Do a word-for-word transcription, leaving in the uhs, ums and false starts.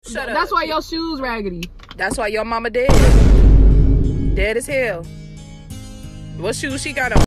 Shut That's up. why your shoes raggedy. That's why your mama dead. Dead as hell. What shoes she got on?